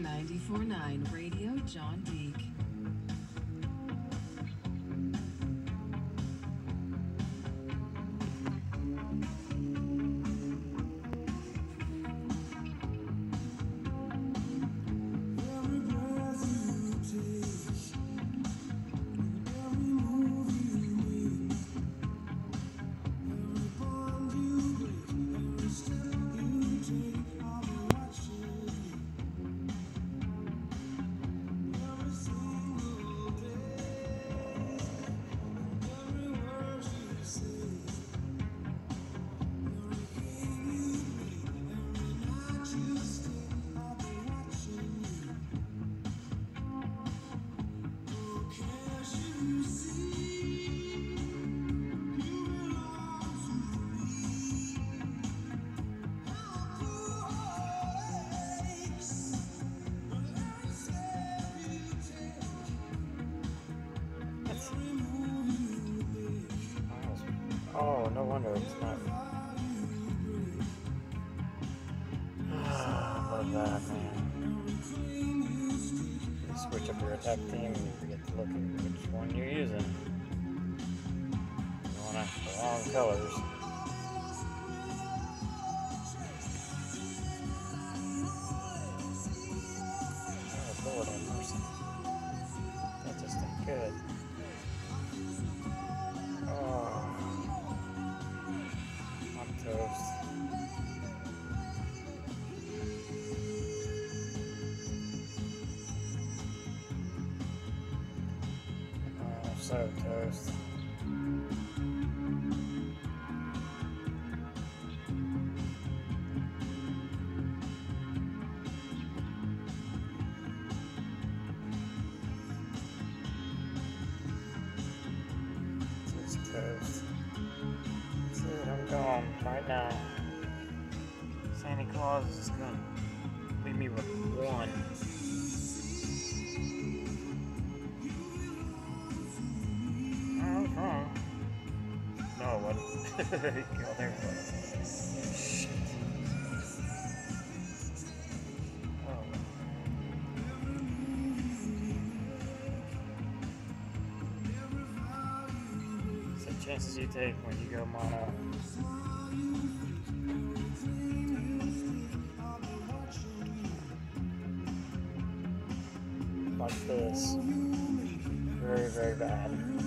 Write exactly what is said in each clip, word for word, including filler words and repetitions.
ninety-four point nine Radio John Deek. Oh, no wonder it's not. Ah, love that, man. You switch up your attack team and you forget to look at which one you're using. You want the wrong colors. Oh, Lord have mercy. That just ain't good. Oh. Toast. Oh, so toast. Just toast. Dude, I'm gone right now. Santa Claus is just gonna leave me with one. Oh, I was wrong. No, it wasn't. Oh, there it was. Shit. Oh. It's the chances you take when you go mono. Like this. Very, very bad.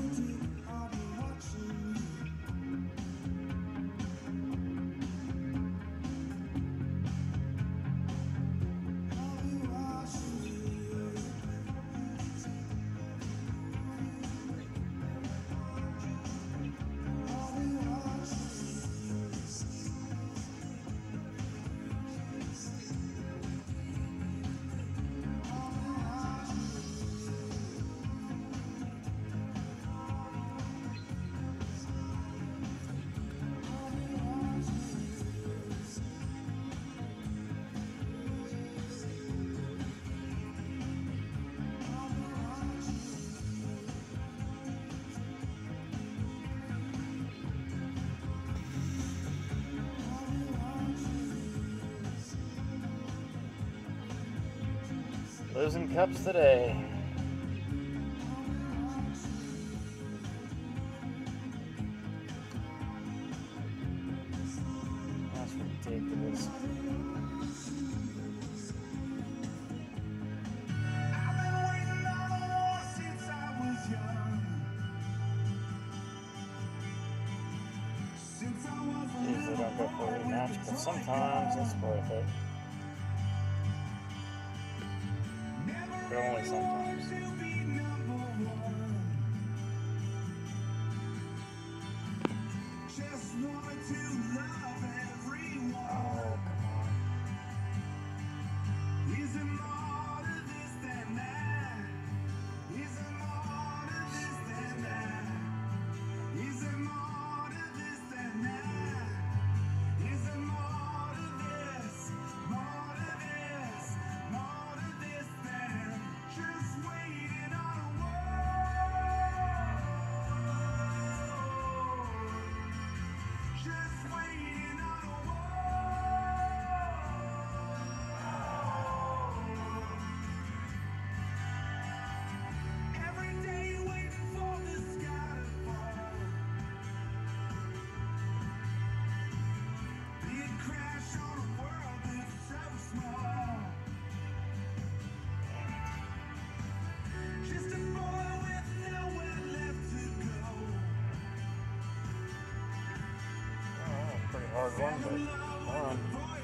Losing cups today. That's ridiculous. Usually don't go for a rematch, but sometimes it's worth it. But only sometimes. Oh, come on. Just hard one, but one.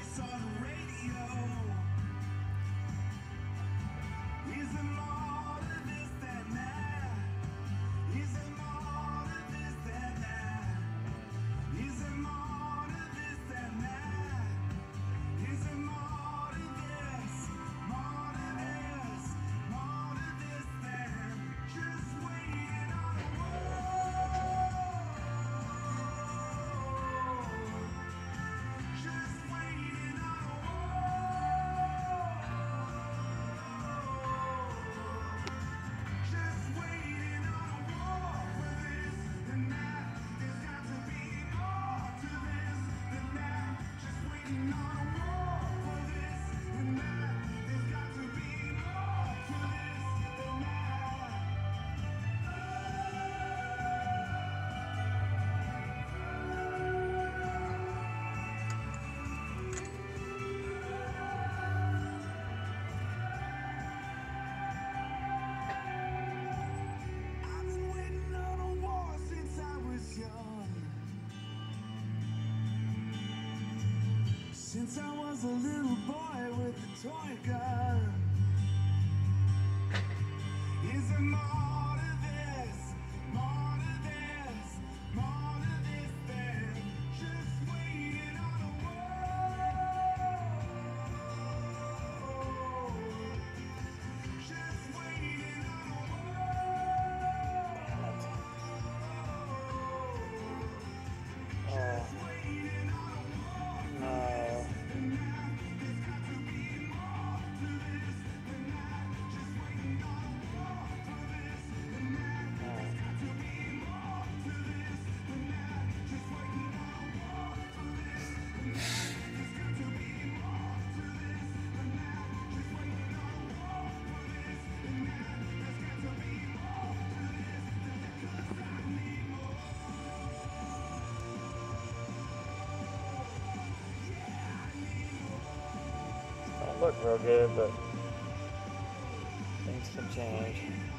Since I was a little boy with a toy gun, is there more to this, more to this, more to this than just waiting on a world, just waiting on a world, just waiting on a world. No. Look real good, but things can change.